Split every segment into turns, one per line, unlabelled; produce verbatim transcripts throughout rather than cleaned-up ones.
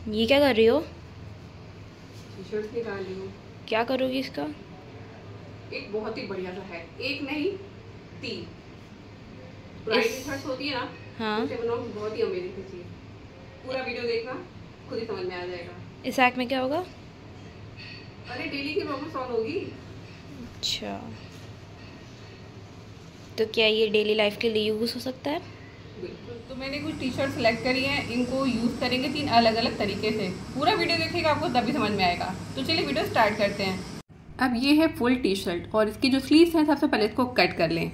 ये क्या कर रही हो?
टी शर्ट निकाल रही हूँ।
क्या करोगी इसका?
एक बहुत ही बढ़िया सा है, एक नहीं तीन पुरानी टी शर्ट्स होती है ना,
हाँ,
उसे बनाओ, बहुत ही अमेजिंग सी चीज। पूरा वीडियो देखना, खुद ही समझ में आ जाएगा।
इस हैक में क्या होगा?
अरे डेली की प्रॉब्लम सॉल्व होगी।
अच्छा, तो क्या ये डेली लाइफ के लिए यूज़ हो सकता है?
बिल्कुल। तो मैंने कुछ टी शर्ट सेलेक्ट करी हैं, इनको यूज़ करेंगे तीन अलग अलग तरीके से। पूरा वीडियो देखिएगा, आपको तभी समझ में आएगा। तो चलिए वीडियो स्टार्ट करते हैं। अब ये है फुल टी शर्ट और इसकी जो स्लीव्स हैं, सबसे पहले इसको कट कर लें।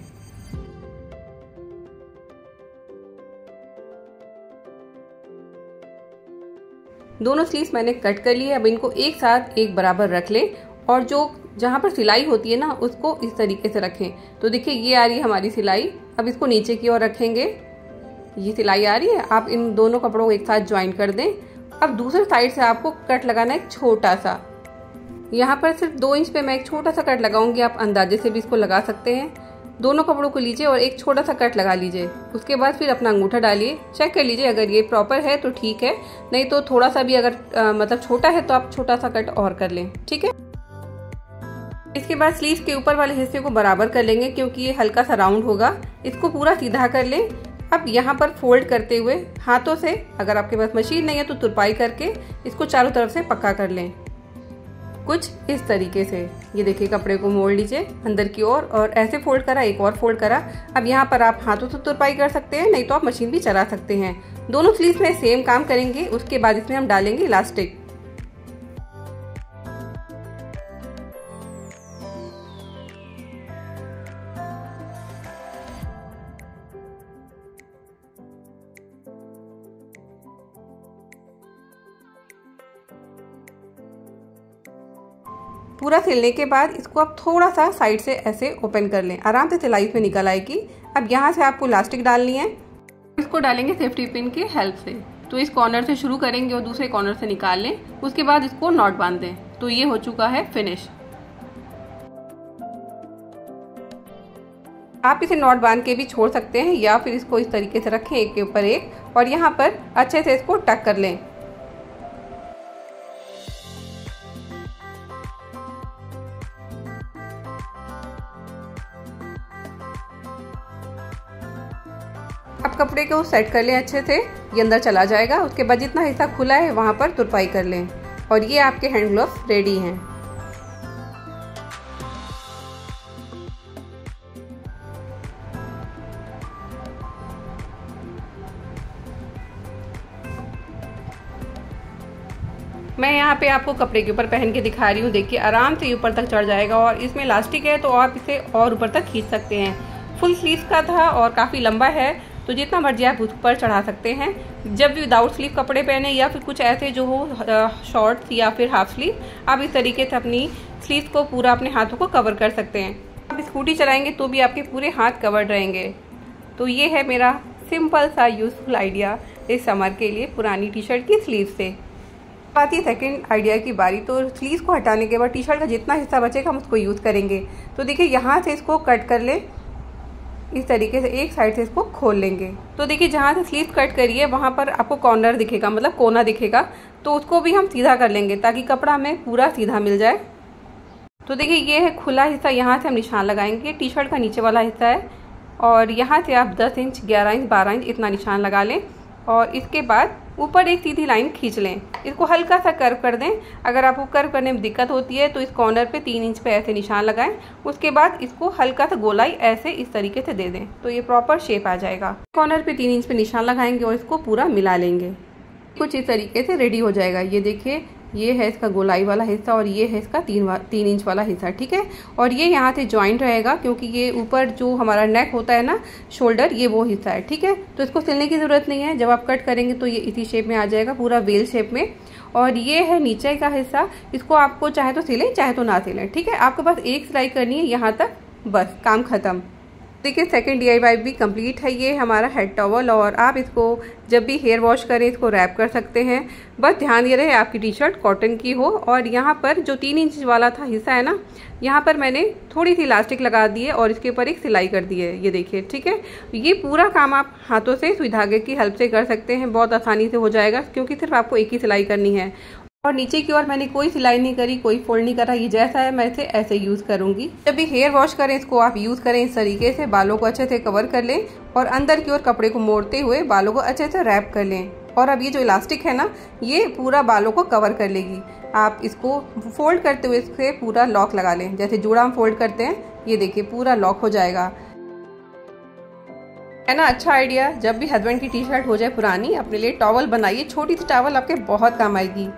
दोनों स्लीव्स मैंने कट कर लिए। अब इनको एक साथ एक बराबर रख लें और जो जहाँ पर सिलाई होती है ना, उसको इस तरीके से रखें। तो देखिए ये आ रही है हमारी सिलाई। अब इसको नीचे की ओर रखेंगे, ये सिलाई आ रही है। आप इन दोनों कपड़ों को एक साथ ज्वाइन कर दें। अब दूसरे साइड से आपको कट लगाना है, एक छोटा सा। यहाँ पर सिर्फ दो इंच पे मैं एक छोटा सा कट लगाऊंगी, आप अंदाजे से भी इसको लगा सकते हैं। दोनों कपड़ों को लीजिए और एक छोटा सा कट लगा लीजिए। उसके बाद फिर अपना अंगूठा डालिए, चेक कर लीजिए, अगर ये प्रॉपर है तो ठीक है, नहीं तो थोड़ा सा भी अगर आ, मतलब छोटा है तो आप छोटा सा कट और कर लें, ठीक है। इसके बाद स्लीव के ऊपर वाले हिस्से को बराबर कर लेंगे, क्योंकि ये हल्का सा राउंड होगा। इसको पूरा सीधा कर लें। अब यहाँ पर फोल्ड करते हुए हाथों से, अगर आपके पास मशीन नहीं है तो तुरपाई करके इसको चारों तरफ से पक्का कर लें, कुछ इस तरीके से। ये देखिए, कपड़े को मोड़ लीजिए अंदर की ओर और ऐसे फोल्ड करा, एक और फोल्ड करा। अब यहाँ पर आप हाथों से तुरपाई कर सकते हैं, नहीं तो आप मशीन भी चला सकते हैं। दोनों स्लीव में सेम काम करेंगे। उसके बाद इसमें हम डालेंगे इलास्टिक। पूरा सिलने के बाद इसको आप थोड़ा सा साइड से ऐसे ओपन कर लें, आराम से सिलाई में निकल आएगी। अब यहाँ से आपको इलास्टिक डालनी है। इसको डालेंगे सेफ्टी पिन की हेल्प से। तो इस कॉर्नर से शुरू करेंगे और दूसरे कॉर्नर से निकाल लें। उसके बाद इसको नॉट बांध दें। तो ये हो चुका है फिनिश। आप इसे नॉट बांध के भी छोड़ सकते हैं या फिर इसको इस तरीके से रखें, एक के ऊपर एक, और यहाँ पर अच्छे से इसको टक कर लें। अब कपड़े को सेट कर लें अच्छे से, ये अंदर चला जाएगा। उसके बाद जितना हिस्सा खुला है वहाँ पर तुरपाई कर लें और ये आपके हैंड ग्लव्स रेडी हैं। मैं यहाँ पे आपको कपड़े के ऊपर पहन के दिखा रही हूँ। देखिए आराम से ऊपर तक चढ़ जाएगा और इसमें इलास्टिक है तो आप इसे और ऊपर तक खींच सकते हैं। फुल स्लीव का था और काफ़ी लंबा है, तो जितना मर्जी आप उस पर चढ़ा सकते हैं। जब भी विदाउट स्लीव कपड़े पहने या फिर कुछ ऐसे जो हो शॉर्ट्स या फिर हाफ स्लीव, आप इस तरीके से अपनी स्लीव को पूरा अपने हाथों को कवर कर सकते हैं। आप स्कूटी चलाएंगे तो भी आपके पूरे हाथ कवर्ड रहेंगे। तो ये है मेरा सिंपल सा यूजफुल आइडिया इस समर के लिए पुरानी टी शर्ट की स्लीव से। बात ही सेकेंड आइडिया की बारी। तो स्लीव को हटाने के बाद टी शर्ट का जितना हिस्सा बचेगा हम उसको यूज़ करेंगे। तो देखिए यहाँ से इसको कट कर लें, इस तरीके से एक साइड से इसको खोल लेंगे। तो देखिए जहाँ से स्लीव कट करिए वहाँ पर आपको कॉर्नर दिखेगा, मतलब कोना दिखेगा, तो उसको भी हम सीधा कर लेंगे ताकि कपड़ा हमें पूरा सीधा मिल जाए। तो देखिए ये है खुला हिस्सा, यहाँ से हम निशान लगाएंगे। टी शर्ट का नीचे वाला हिस्सा है और यहाँ से आप दस इंच, ग्यारह इंच, बारह इंच इतना निशान लगा लें और इसके बाद ऊपर एक सीधी लाइन खींच लें। इसको हल्का सा कर्व कर दें। अगर आपको कर्व करने में दिक्कत होती है तो इस कॉर्नर पे तीन इंच पे ऐसे निशान लगाएं। उसके बाद इसको हल्का सा गोलाई ऐसे इस तरीके से दे दें तो ये प्रॉपर शेप आ जाएगा। कॉर्नर पे तीन इंच पे निशान लगाएंगे और इसको पूरा मिला लेंगे। कुछ इस तरीके से रेडी हो जाएगा। ये देखिए, ये है इसका गोलाई वाला हिस्सा और ये है इसका तीन तीन इंच वाला हिस्सा, ठीक है। और ये यहाँ से जॉइंट रहेगा क्योंकि ये ऊपर जो हमारा नेक होता है ना, शोल्डर, ये वो हिस्सा है, ठीक है। तो इसको सिलने की ज़रूरत नहीं है। जब आप कट करेंगे तो ये इसी शेप में आ जाएगा, पूरा वेल शेप में। और ये है नीचे का हिस्सा, इसको आपको चाहे तो सिलें चाहे तो ना सिलें, ठीक है। आपके पास एक सिलाई करनी है यहाँ तक, बस काम खत्म। देखिए सेकंड डीआईवाई भी कंप्लीट है। ये हमारा हेड टॉवल, और आप इसको जब भी हेयर वॉश करें इसको रैप कर सकते हैं। बस ध्यान ये रहे आपकी टी शर्ट कॉटन की हो। और यहाँ पर जो तीन इंच वाला था हिस्सा है ना, यहाँ पर मैंने थोड़ी सी इलास्टिक लगा दी है और इसके ऊपर एक सिलाई कर दी है, ये देखिए। ठीक है, ये पूरा काम आप हाथों से सुई धागे की हेल्प से कर सकते हैं, बहुत आसानी से हो जाएगा क्योंकि सिर्फ आपको एक ही सिलाई करनी है। और नीचे की ओर मैंने कोई सिलाई नहीं करी, कोई फोल्ड नहीं करा, ये जैसा है मैं इसे ऐसे यूज़ करूँगी। जब भी हेयर वॉश करें इसको आप यूज़ करें इस तरीके से, बालों को अच्छे से कवर कर लें और अंदर की ओर कपड़े को मोड़ते हुए बालों को अच्छे से रैप कर लें। और अब ये जो इलास्टिक है ना, ये पूरा बालों को कवर कर लेगी। आप इसको फोल्ड करते हुए इससे पूरा लॉक लगा लें, जैसे जूड़ा हम फोल्ड करते हैं, ये देखिए पूरा लॉक हो जाएगा। है ना अच्छा आइडिया। जब भी हस्बैंड की टी शर्ट हो जाए पुरानी, अपने लिए टॉवल बनाइए, छोटी सी टॉवल आपके बहुत काम आएगी।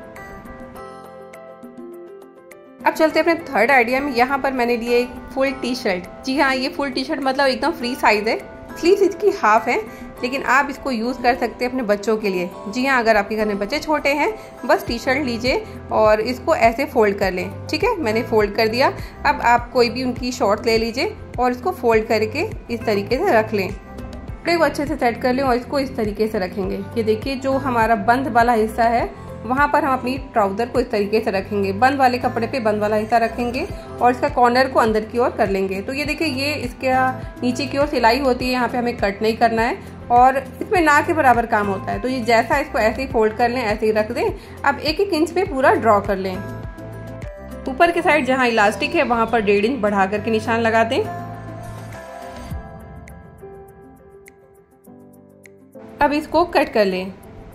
अब चलते हैं अपने थर्ड आइडिया में। यहाँ पर मैंने लिए एक फुल टी शर्ट। जी हाँ, ये फुल टी शर्ट मतलब एकदम फ्री साइज है, स्लीव्स इसकी हाफ है, लेकिन आप इसको यूज़ कर सकते हैं अपने बच्चों के लिए। जी हाँ, अगर आपके घर में बच्चे छोटे हैं, बस टी शर्ट लीजिए और इसको ऐसे फोल्ड कर लें। ठीक है, मैंने फोल्ड कर दिया। अब आप कोई भी उनकी शॉर्ट्स ले लीजिए और इसको फोल्ड करके इस तरीके से रख लें। कपड़े को अच्छे से सेट कर लें और इसको इस तरीके से रखेंगे। ये देखिए जो हमारा बंद वाला हिस्सा है वहाँ पर हम अपनी ट्राउज़र को इस तरीके से रखेंगे, बंद वाले कपड़े पे बंद वाला हिस्सा रखेंगे और इसका कॉर्नर को अंदर की ओर कर लेंगे। तो ये देखिए ये इसके नीचे की ओर सिलाई होती है, यहाँ पे हमें कट नहीं करना है और इसमें ना के बराबर काम होता है। तो ये जैसा इसको ऐसे ही फोल्ड कर लें, ऐसे ही रख दें। अब एक एक इंच पे पूरा ड्रॉ कर लें। ऊपर की साइड जहाँ इलास्टिक है वहाँ पर डेढ़ इंच बढ़ा करके निशान लगा दें। अब इसको कट कर लें।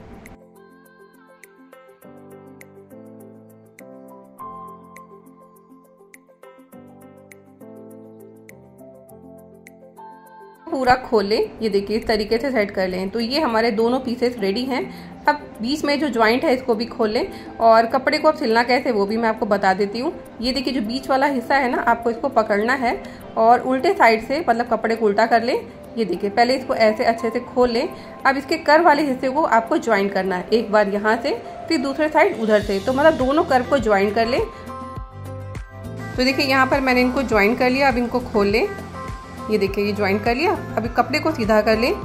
पूरा खोल लें, ये देखिए इस तरीके से सेट कर लें। तो ये हमारे दोनों पीसेस रेडी हैं। अब बीच में जो जॉइंट है इसको भी खोल लें और कपड़े को अब सिलना कैसे वो भी मैं आपको बता देती हूँ। ये देखिए जो बीच वाला हिस्सा है ना, आपको इसको पकड़ना है और उल्टे साइड से मतलब कपड़े को उल्टा कर लें। ये देखिए पहले इसको ऐसे अच्छे से खोल लें। अब इसके कर वाले हिस्से को आपको ज्वाइन करना है, एक बार यहाँ से फिर दूसरे साइड उधर से, तो मतलब दोनों कर्व को ज्वाइन कर लें। तो देखिए यहाँ पर मैंने इनको ज्वाइन कर लिया। अब इनको खोल लें, ये देखिए ये ज्वाइन कर लिया। अभी कपड़े को सीधा कर लें।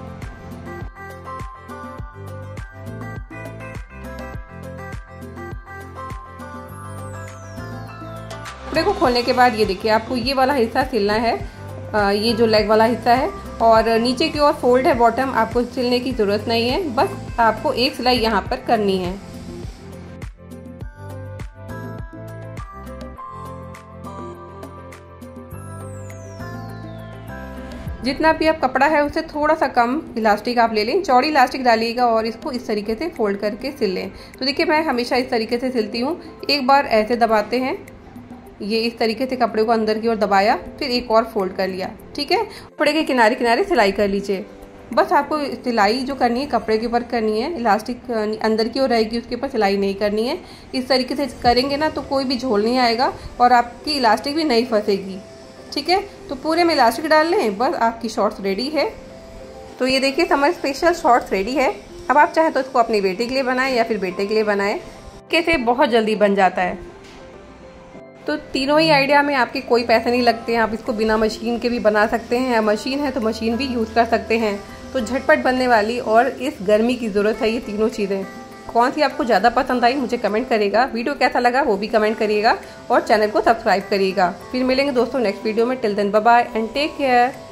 कपड़े को खोलने के बाद ये देखिए आपको ये वाला हिस्सा सिलना है, आ, ये जो लेग वाला हिस्सा है, और नीचे की ओर फोल्ड है बॉटम, आपको सिलने की ज़रूरत नहीं है, बस आपको एक सिलाई यहाँ पर करनी है। जितना भी आप कपड़ा है उससे थोड़ा सा कम इलास्टिक आप ले लें, चौड़ी इलास्टिक डालिएगा और इसको इस तरीके से फोल्ड करके सिल लें। तो देखिए मैं हमेशा इस तरीके से सिलती हूँ। एक बार ऐसे दबाते हैं, ये इस तरीके से कपड़े को अंदर की ओर दबाया, फिर एक और फोल्ड कर लिया। ठीक है, कपड़े के किनारे किनारे सिलाई कर लीजिए। बस आपको सिलाई जो करनी है कपड़े के ऊपर करनी है, इलास्टिक अंदर की ओर रहेगी, उसके ऊपर सिलाई नहीं करनी है। इस तरीके से करेंगे ना तो कोई भी झोल नहीं आएगा और आपकी इलास्टिक भी नहीं फंसेगी। ठीक है, तो पूरे में इलास्टिक डाल लें, बस आपकी शॉर्ट्स रेडी है। तो ये देखिए समर स्पेशल शॉर्ट्स रेडी है। अब आप चाहे तो इसको अपनी बेटी के लिए बनाएं या फिर बेटे के लिए बनाएं, कैसे बहुत जल्दी बन जाता है। तो तीनों ही आइडिया में आपके कोई पैसे नहीं लगते हैं, आप इसको बिना मशीन के भी बना सकते हैं, या मशीन है तो मशीन भी यूज़ कर सकते हैं। तो झटपट बनने वाली और इस गर्मी की ज़रूरत है ये तीनों चीज़ें। कौन सी आपको ज़्यादा पसंद आई मुझे कमेंट करिएगा, वीडियो कैसा लगा वो भी कमेंट करिएगा और चैनल को सब्सक्राइब करिएगा। फिर मिलेंगे दोस्तों नेक्स्ट वीडियो में। Till then bye bye and take care.